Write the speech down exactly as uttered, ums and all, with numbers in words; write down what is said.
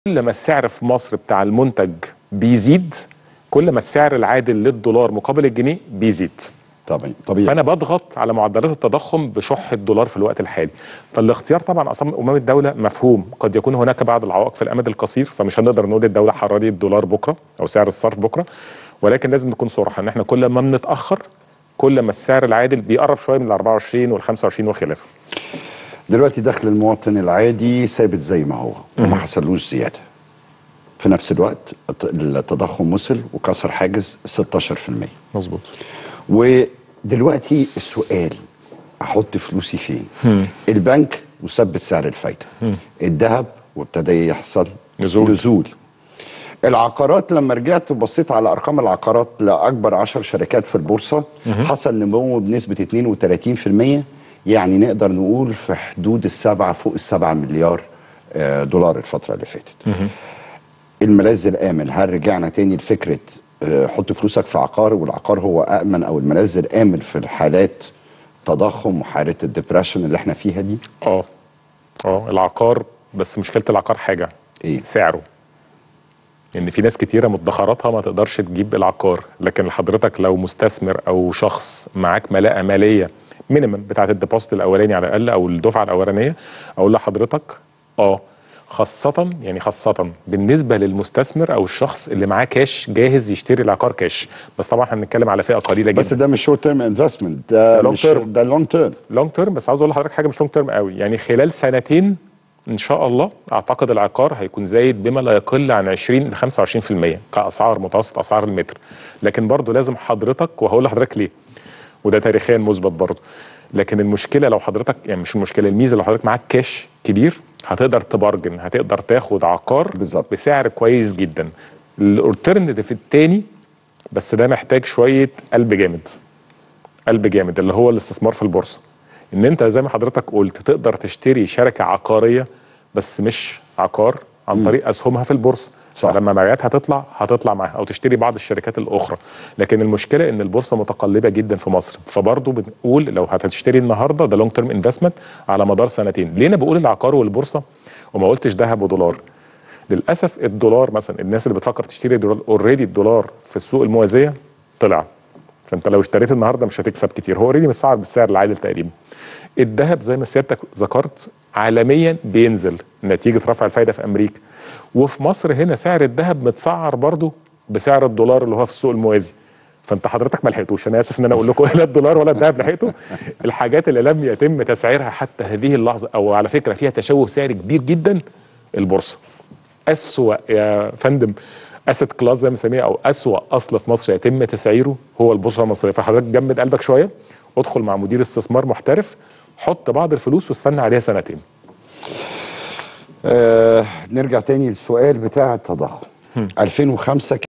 كل ما السعر في مصر بتاع المنتج بيزيد، كل ما السعر العادل للدولار مقابل الجنيه بيزيد. طبيعي طبيعي. فانا بضغط على معدلات التضخم بشح الدولار في الوقت الحالي. فالاختيار طبعا اصلا امام الدوله مفهوم، قد يكون هناك بعض العوائق في الامد القصير، فمش هنقدر نقول الدوله حرري الدولار بكره او سعر الصرف بكره، ولكن لازم نكون صراحه ان احنا كل ما بنتاخر كل ما السعر العادل بيقرب شويه من ال أربعة وعشرين وال خمسة وعشرين وخلافه. دلوقتي دخل المواطن العادي ثابت زي ما هو وما حصلوش زياده. في نفس الوقت التضخم وصل وكسر حاجز ستاشر في المية. مظبوط. ودلوقتي السؤال، احط فلوسي فين؟ هم. البنك مثبت سعر الفايده، الذهب وابتدى يحصل نزول نزول. العقارات لما رجعت وبصيت على ارقام العقارات لاكبر عشر شركات في البورصه، هم. حصل نمو بنسبه اتنين وتلاتين في المية، يعني نقدر نقول في حدود السبعه فوق السبعه مليار دولار الفتره اللي فاتت. هم. الملاذ الامن، هل رجعنا تاني لفكره حط فلوسك في عقار والعقار هو امن، او الملاذ الامن في الحالات تضخم وحاله الدبريشن اللي احنا فيها دي؟ اه اه العقار، بس مشكله العقار حاجه ايه؟ سعره. ان في ناس كتيره مدخراتها ما تقدرش تجيب العقار، لكن حضرتك لو مستثمر او شخص معاك ملاءه ماليه مينيمم بتاعه الديبوزيت الاولاني على الاقل او الدفعه الاولانيه، اقول لحضرتك اه خاصة يعني خاصة بالنسبة للمستثمر أو الشخص اللي معاه كاش جاهز يشتري العقار كاش، بس طبعا احنا بنتكلم على فئة قليلة جدا. بس ده مش شورت تيرم انفستمنت، ده لونج تيرم، ده لونج تيرم. لونج تيرم، بس عاوز اقول لحضرتك حاجة مش لونج تيرم قوي، يعني خلال سنتين إن شاء الله أعتقد العقار هيكون زايد بما لا يقل عن عشرين ل خمسة وعشرين في المية كأسعار متوسط أسعار المتر، لكن برضه لازم حضرتك، وهقول لحضرتك ليه، وده تاريخيا مثبت برضه، لكن المشكلة لو حضرتك يعني مش المشكلة، الميزة لو حضرتك معاك كاش كبير هتقدر تبارجن، هتقدر تاخد عقار بالظبط بسعر كويس جدا. الالترناتيف التاني بس ده محتاج شويه قلب جامد، قلب جامد اللي هو الاستثمار في البورصه، ان انت زي ما حضرتك قلت تقدر تشتري شركه عقاريه بس مش عقار عن م. طريق اسهمها في البورصه، صح. لما مبيعاتها هتطلع هتطلع معاها، او تشتري بعض الشركات الاخرى، لكن المشكله ان البورصه متقلبه جدا في مصر، فبرضه بنقول لو هتشتري النهارده ده لونج تيرم انفستمنت على مدار سنتين. ليه انا بقول العقار والبورصه وما قلتش ذهب ودولار؟ للاسف الدولار مثلا، الناس اللي بتفكر تشتري دولار اوريدي الدولار في السوق الموازيه طلع، فانت لو اشتريت النهارده مش هتكسب كتير، هو اوريدي متسعر بالسعر العادل تقريبا. الذهب زي ما سيادتك ذكرت عالميا بينزل نتيجه رفع الفايده في امريكا، وفي مصر هنا سعر الذهب متسعر برضه بسعر الدولار اللي هو في السوق الموازي، فانت حضرتك ما لحقتوش. انا اسف ان انا اقول لكم لا الدولار ولا الذهب لحقته. الحاجات اللي لم يتم تسعيرها حتى هذه اللحظه، او على فكره فيها تشوه سعري كبير جدا، البورصه. اسوأ يا فندم اسيت كلاس زي ما بنسميها، او اسوأ اصل في مصر يتم تسعيره هو البورصه المصريه، فحضرتك جمد قلبك شويه، ادخل مع مدير استثمار محترف، حط بعض الفلوس واستنى عليها سنتين. آه نرجع تاني للسؤال بتاع التضخم. ألفين وخمسة